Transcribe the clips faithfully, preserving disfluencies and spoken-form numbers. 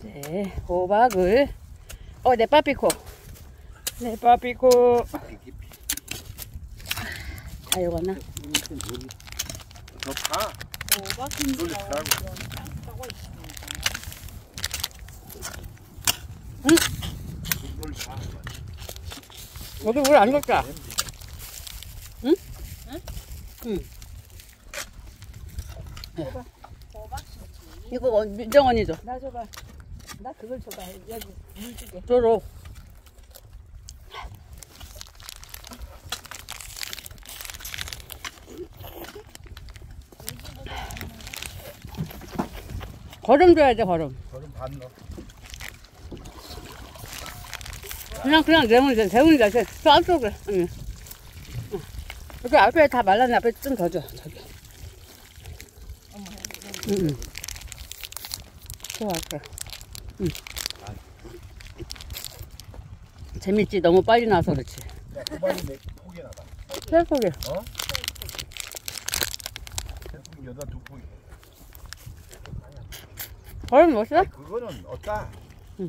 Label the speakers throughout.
Speaker 1: 이제 호박을 어 내 빠삐코 내 빠삐코 다 익었나?
Speaker 2: 더 파.
Speaker 3: 호박인지
Speaker 1: 응? 여기 물 안 넣었다. 응?
Speaker 3: 응?
Speaker 1: 응.
Speaker 3: 호박. 호박
Speaker 1: 이거 민정언니 줘.
Speaker 3: 나 줘봐. 나 그걸 줘봐. 여기 물 주게.
Speaker 1: 줘로. 거름 줘야 돼, 거름.
Speaker 2: 거름 반 넣어.
Speaker 1: 그냥, 그냥 내면 돼. 대문이다. 저 앞쪽에. 응. 여기 앞에 다 말랐네. 앞에 좀 더 줘. 저기. 응, 응. 좋아, 그래. 응. 재밌지? 너무 빨리 나와서 그렇지.
Speaker 2: 야, 호박이 몇 포기나 봐.
Speaker 1: 세 포기.
Speaker 2: 어? 세 포기, 여덟 두 포기.
Speaker 1: 거름 넣었어?
Speaker 2: 아니, 그거는 없다.
Speaker 1: 응.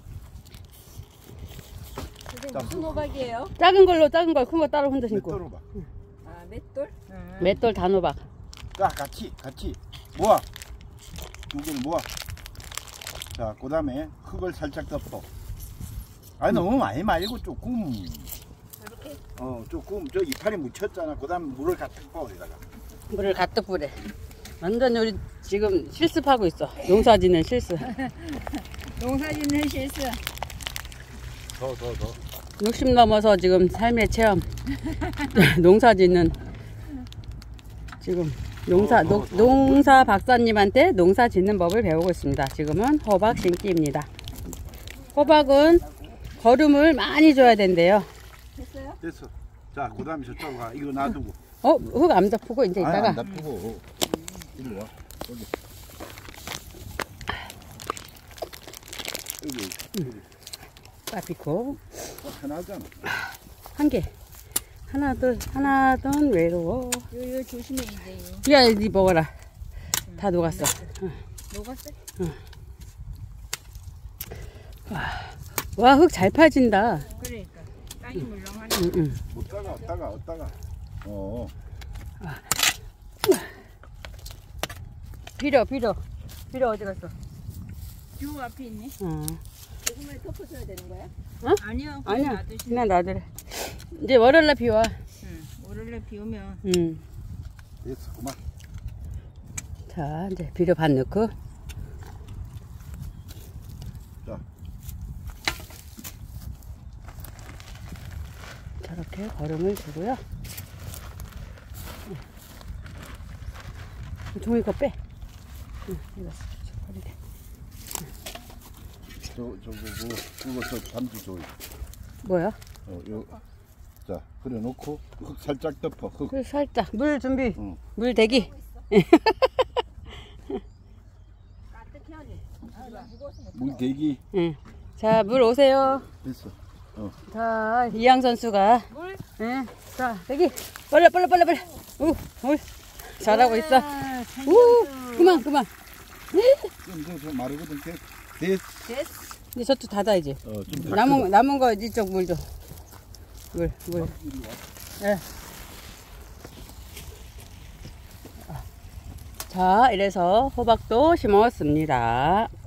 Speaker 3: 그게 무슨 호박이에요?
Speaker 1: 작은 걸로 작은 걸 큰 거 따로 혼자 심고.
Speaker 2: 맷돌 호박.
Speaker 3: 아, 맷돌? 응.
Speaker 1: 맷돌 단호박.
Speaker 2: 자, 같이, 같이 모아. 두 개를 모아. 자, 그 다음에 흙을 살짝 덮어. 아니, 너무 많이 말고 조금.
Speaker 3: 이렇게?
Speaker 2: 어, 조금. 저 이파리 묻혔잖아. 그 다음에 물을 가득 부어, 여기다가.
Speaker 1: 물을 가득 뿌려. 완전 우리 지금 실습하고 있어. 농사 짓는 실습.
Speaker 3: 농사 짓는 실수.
Speaker 2: 더, 더, 더.
Speaker 1: 육십 넘어서 지금 삶의 체험. 농사 짓는 지금 농사 노, 농사 박사님한테 농사 짓는 법을 배우고 있습니다. 지금은 호박 심기입니다. 호박은 거름을 많이 줘야 된대요.
Speaker 3: 됐어요?
Speaker 2: 됐어. 자, 그 다음에 저쪽으로 가. 이거 놔두고.
Speaker 1: 어, 흙 안 덮고 이제
Speaker 2: 아니,
Speaker 1: 이따가
Speaker 2: 안 놔두고. 이리 와. 여기. 여기. 여기.
Speaker 1: 빠피코
Speaker 2: 어, 하나잖아.
Speaker 1: 한 개. 하나 둘 하나 둘 외로워.
Speaker 3: 요, 요 조심해, 이제.
Speaker 1: 야, 니 먹어라. 다 녹았어. 응.
Speaker 3: 녹았어?
Speaker 1: 와, 흙 잘 파진다.
Speaker 3: 그러니까. 땅이 물렁하네.
Speaker 1: 응, 응.
Speaker 2: 어따가, 어따가, 어따가. 어.
Speaker 1: 비려, 비려. 비려 어디 갔어?
Speaker 3: 요 앞에 있네.
Speaker 1: 어.
Speaker 3: 조금만 덮어줘야 되는 거야?
Speaker 1: 어?
Speaker 3: 아니요. 그냥
Speaker 1: 아니야.
Speaker 3: 놔두시면.
Speaker 1: 그냥 놔두래. 이제 월요일날 비 와.
Speaker 3: 응. 월요일에 비 오면.
Speaker 1: 응.
Speaker 2: 됐어, 그만.
Speaker 1: 자, 이제 비료 반 넣고.
Speaker 2: 자.
Speaker 1: 저렇게 거름을 주고요. 응. 종이 거 빼. 응, 이거 버리래.
Speaker 2: 저, 저, 그거, 그거, 저, 담지 줘.
Speaker 1: 뭐야?
Speaker 2: 어, 요. 자, 그래 놓고, 흙 살짝 덮어, 흙.
Speaker 1: 그 살짝 물 준비.
Speaker 2: 응.
Speaker 1: 물 대기.
Speaker 2: 물 대기.
Speaker 1: 응. 자, 물 오세요.
Speaker 2: 됐어. 어.
Speaker 1: 자, 이양 선수가. 물? 응. 자, 대기. 빨리, 빨리, 빨리, 빨리. 우, 우. 잘하고 있어. 우, 그만, 그만.
Speaker 2: 좀, 좀, 좀 마르거든, 됐. 됐.
Speaker 3: 됐어.
Speaker 1: 이제 저쪽 닫아야지.
Speaker 2: 어, 좀
Speaker 1: 남은, 남은 거 이쪽 물 줘. 물, 물. 예. 자, 이래서 호박도 심었습니다.